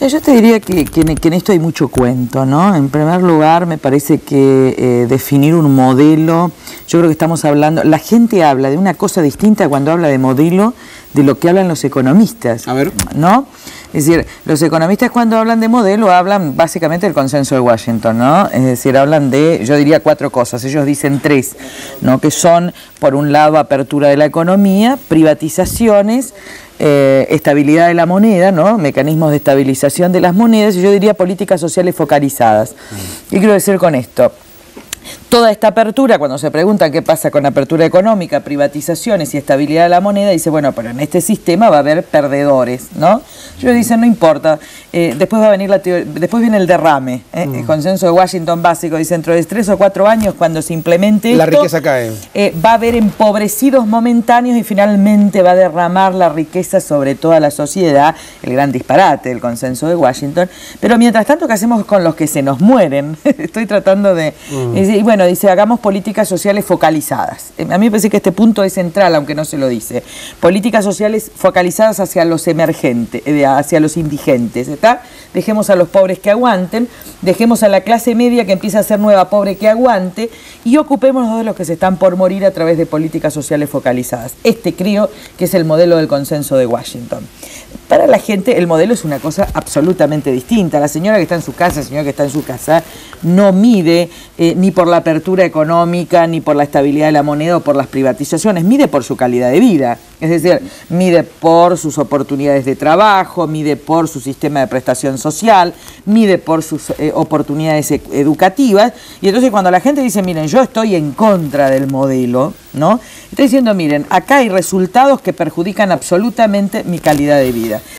Yo te diría que en esto hay mucho cuento, ¿no? En primer lugar, me parece que definir un modelo, yo creo que estamos hablando, la gente habla de una cosa distinta cuando habla de modelo de lo que hablan los economistas. A ver. ¿No? Es decir, los economistas cuando hablan de modelo hablan básicamente del consenso de Washington, ¿no? Es decir, hablan de, yo diría 4 cosas, ellos dicen 3, ¿no? Que son, por un lado, apertura de la economía, privatizaciones, estabilidad de la moneda, ¿no? Mecanismos de estabilización de las monedas, y yo diría políticas sociales focalizadas. ¿Qué quiero decir con esto? Toda esta apertura, cuando se preguntan qué pasa con apertura económica, privatizaciones y estabilidad de la moneda, dice, bueno, pero en este sistema va a haber perdedores, ¿no? Ellos dicen, no importa, después va a venir después viene el derrame, el consenso de Washington básico, dice, dentro de 3 o 4 años, cuando se implemente la esto, riqueza cae. Va a haber empobrecidos momentáneos y finalmente va a derramar la riqueza sobre toda la sociedad, el gran disparate del consenso de Washington. Pero mientras tanto, ¿qué hacemos con los que se nos mueren? Estoy tratando de... Y bueno, dice, hagamos políticas sociales focalizadas. A mí me parece que este punto es central, aunque no se lo dice. Políticas sociales focalizadas hacia los emergentes, hacia los indigentes, ¿está? Dejemos a los pobres que aguanten, dejemos a la clase media que empieza a ser nueva pobre que aguante, y ocupémonos de los que se están por morir a través de políticas sociales focalizadas. Este creo que es el modelo del consenso de Washington. Para la gente el modelo es una cosa absolutamente distinta. La señora que está en su casa, el señor que está en su casa, no mide ni por la apertura económica, ni por la estabilidad de la moneda o por las privatizaciones, mide por su calidad de vida. Es decir, mide por sus oportunidades de trabajo, mide por su sistema de prestación social, mide por sus oportunidades educativas. Y entonces cuando la gente dice, miren, yo estoy en contra del modelo, ¿no? Está diciendo, miren, acá hay resultados que perjudican absolutamente mi calidad de vida.